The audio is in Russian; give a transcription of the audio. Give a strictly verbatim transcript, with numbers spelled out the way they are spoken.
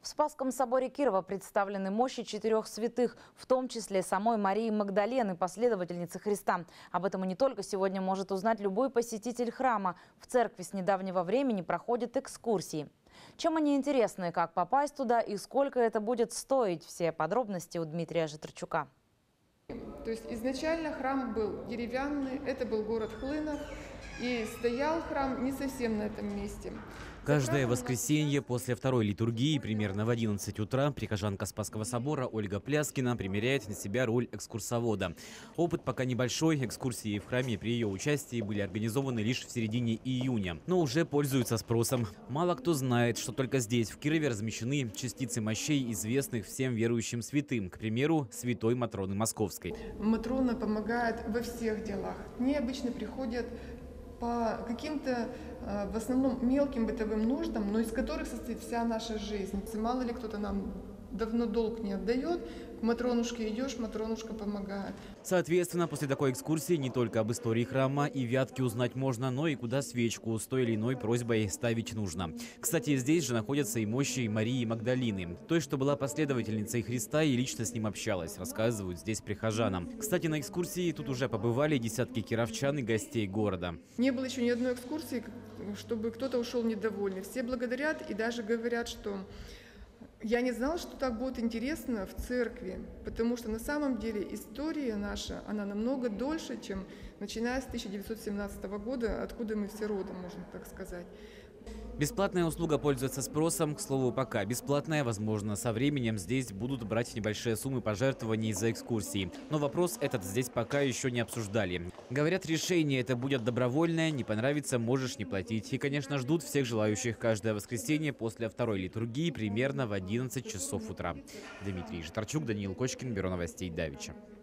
В Спасском соборе Кирова представлены мощи четырех святых, в том числе самой Марии Магдалены, последовательницы Христа. Об этом и не только сегодня может узнать любой посетитель храма. В церкви с недавнего времени проходят экскурсии. Чем они интересны, как попасть туда и сколько это будет стоить? Все подробности у Дмитрия Житарчука. То есть изначально храм был деревянный, это был город Хлынов, и стоял храм не совсем на этом месте. Каждое воскресенье после второй литургии, примерно в одиннадцать утра, прихожанка Спасского собора Ольга Пляскина примеряет на себя роль экскурсовода. Опыт пока небольшой, экскурсии в храме при ее участии были организованы лишь в середине июня, но уже пользуются спросом. Мало кто знает, что только здесь, в Кирове, размещены частицы мощей, известных всем верующим святым, к примеру, святой Матроны Московской. Матрона помогает во всех делах. Они обычно приходят по каким-то, в основном, мелким бытовым нуждам, но из которых состоит вся наша жизнь. Мало ли кто-то нам давно долг не отдает, к Матронушке идешь, Матронушка помогает. Соответственно, после такой экскурсии не только об истории храма и Вятки узнать можно, но и куда свечку с той или иной просьбой ставить нужно. Кстати, здесь же находятся и мощи Марии Магдалины, той, что была последовательницей Христа и лично с ним общалась, рассказывают здесь прихожанам. Кстати, на экскурсии тут уже побывали десятки кировчан и гостей города. Не было еще ни одной экскурсии, чтобы кто-то ушел недовольный. Все благодарят и даже говорят, что я не знала, что так будет интересно в церкви, потому что на самом деле история наша, она намного дольше, чем начиная с тысяча девятьсот семнадцатого года, откуда мы все родом, можно так сказать. Бесплатная услуга пользуется спросом. К слову, пока бесплатная, возможно, со временем здесь будут брать небольшие суммы пожертвований за экскурсии. Но вопрос этот здесь пока еще не обсуждали. Говорят, решение это будет добровольное, не понравится, можешь не платить. И, конечно, ждут всех желающих каждое воскресенье после второй литургии примерно в одиннадцать часов утра. Дмитрий Житарчук, Даниил Кочкин, Бюро новостей Давича.